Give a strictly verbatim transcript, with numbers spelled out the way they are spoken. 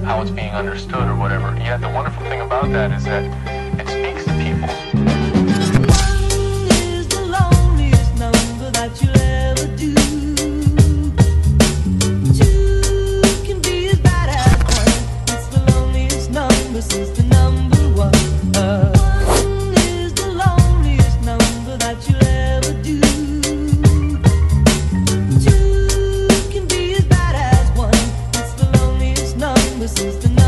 how it's being understood or whatever. Yet the wonderful thing about that is that it speaks to people. One is the loneliest number that you'll ever do. Two can be as bad as one. It's the loneliest number since the number one. Uh, one is the loneliest number that you'll ever do. Two can be as bad as one. It's the loneliest number since the number